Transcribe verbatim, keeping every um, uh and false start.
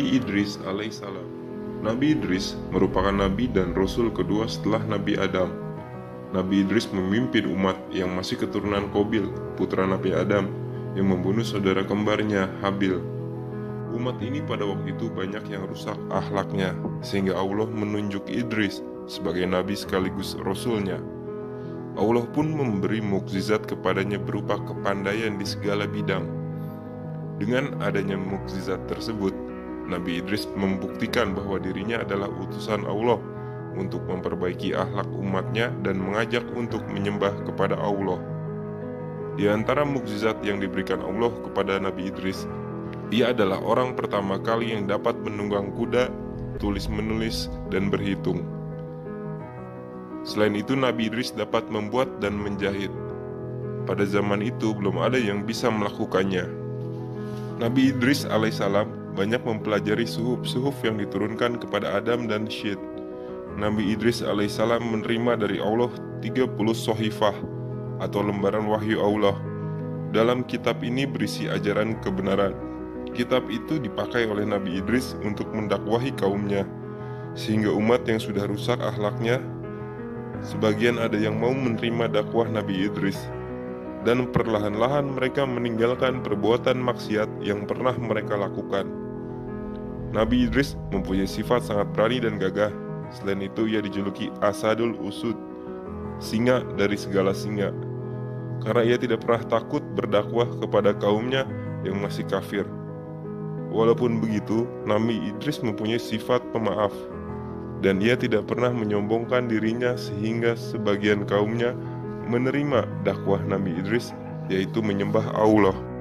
Nabi Idris alaihissalam. Nabi Idris merupakan nabi dan rasul kedua setelah Nabi Adam. Nabi Idris memimpin umat yang masih keturunan Qabil, putra Nabi Adam, yang membunuh saudara kembarnya Habil. Umat ini pada waktu itu banyak yang rusak akhlaknya, sehingga Allah menunjuk Idris sebagai nabi sekaligus rasulnya. Allah pun memberi mukjizat kepadanya berupa kepandaian di segala bidang. Dengan adanya mukjizat tersebut, Nabi Idris membuktikan bahwa dirinya adalah utusan Allah untuk memperbaiki akhlak umatnya dan mengajak untuk menyembah kepada Allah. Di antara mukjizat yang diberikan Allah kepada Nabi Idris, ia adalah orang pertama kali yang dapat menunggang kuda, tulis-menulis, dan berhitung. Selain itu, Nabi Idris dapat membuat dan menjahit. Pada zaman itu belum ada yang bisa melakukannya. Nabi Idris alaihissalam banyak mempelajari suhuf-suhuf yang diturunkan kepada Adam dan Syed. Nabi Idris alaihissalam menerima dari Allah tiga puluh sohifah atau lembaran wahyu Allah. Dalam kitab ini berisi ajaran kebenaran. Kitab itu dipakai oleh Nabi Idris untuk mendakwahi kaumnya, sehingga umat yang sudah rusak akhlaknya, sebagian ada yang mau menerima dakwah Nabi Idris, dan perlahan-lahan mereka meninggalkan perbuatan maksiat yang pernah mereka lakukan. Nabi Idris mempunyai sifat sangat berani dan gagah. Selain itu, ia dijuluki Asadul Usud, singa dari segala singa, karena ia tidak pernah takut berdakwah kepada kaumnya yang masih kafir. Walaupun begitu, Nabi Idris mempunyai sifat pemaaf, dan ia tidak pernah menyombongkan dirinya sehingga sebagian kaumnya menerima dakwah Nabi Idris, yaitu menyembah Allah.